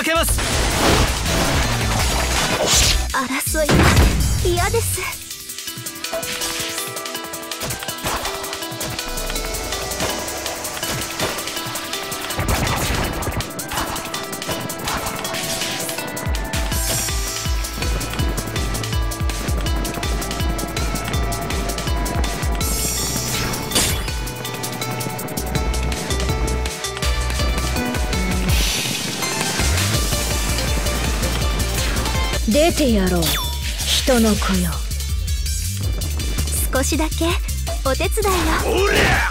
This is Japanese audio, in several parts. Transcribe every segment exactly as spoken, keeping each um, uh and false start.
けます。 争いは嫌です。 出てやろう、人の子よ。 少しだけお手伝いを。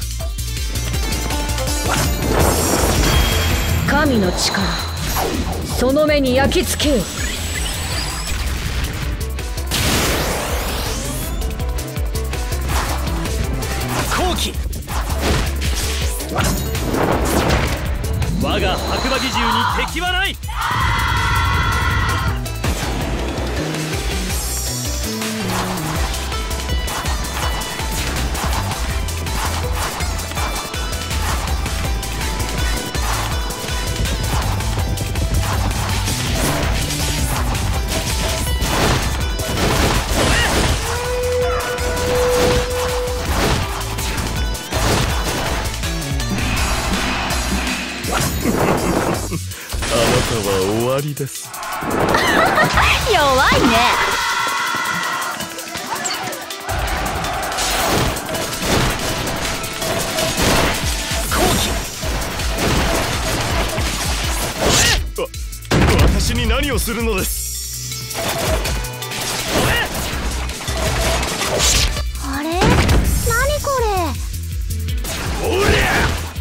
神の力、その目に焼き付けよ。 好機。我が白馬義獣に敵はない。 あなたは終わりです。 弱いね。 わ私に何をするのです。 あれ、何これ。 おりゃ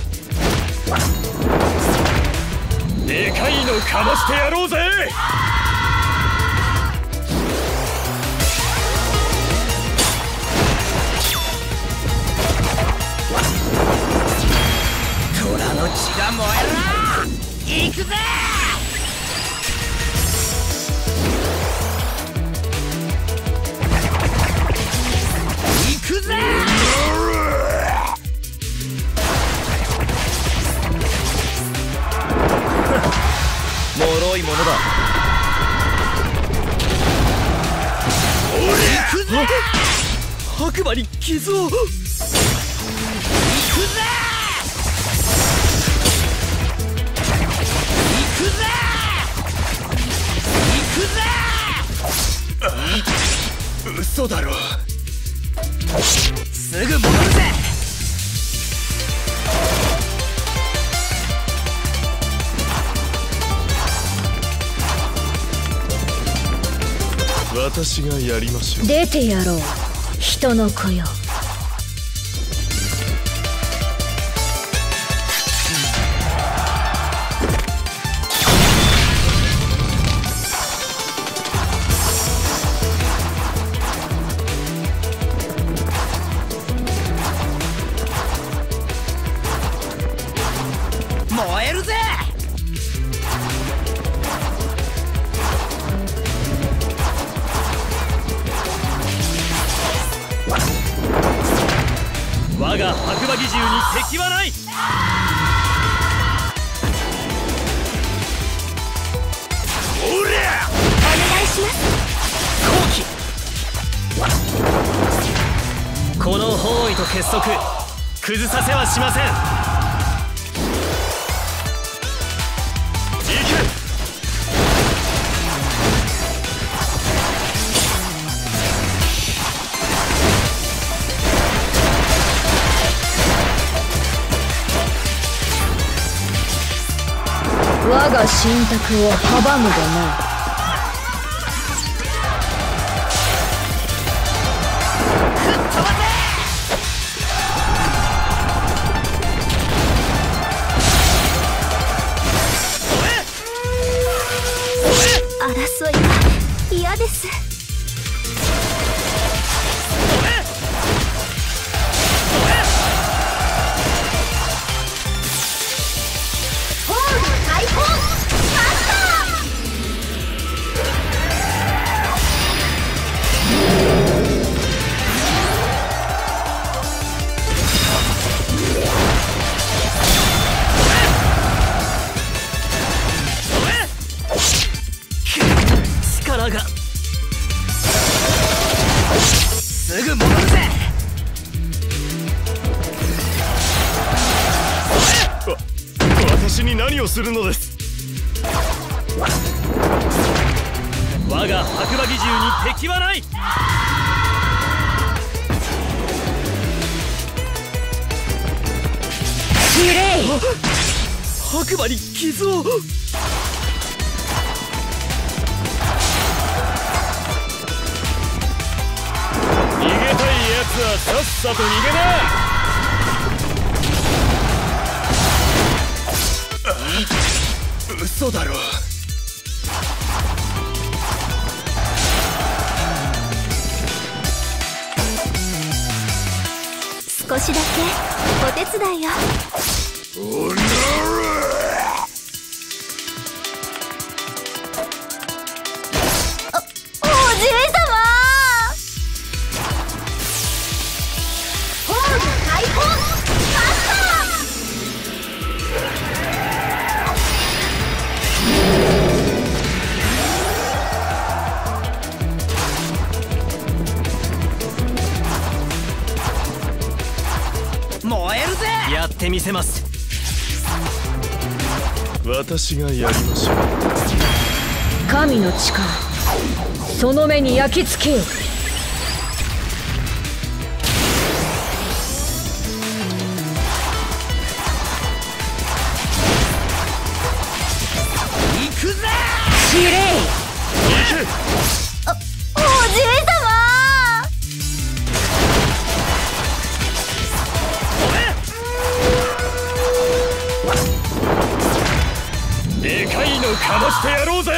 でかいのかましてやろうぜ。虎の血が燃える。行くぜ。行くぜ。脆いものだ。行くぜ。白馬に傷を。行くぜ。行くぜ。行くぜ。嘘だろ。すぐ戻るぜ。 私がやりましょう。 出てやろう、人の子よ。 燃えるぜ。我が白馬義獣に敵はない。おりゃ。 お願いします。 好機。この包囲と結束、崩させはしません。 我が神託を阻むでな。 争いは嫌です。 お私に何をするのです。 我が白馬義獣に敵はない。 キレイ。 白馬に傷を。 逃げたいやつはさっさと逃げな。嘘だろ。 少しだけお手伝いを。 おのれ。 おじいさま。ホーム開放。 燃えるぜ。やってみせます。 私がやりましょう。 神の力、その目に焼き付けよ。 行くぜ。 キレイ。 おじいさま。 でかいのかましてやろうぜ。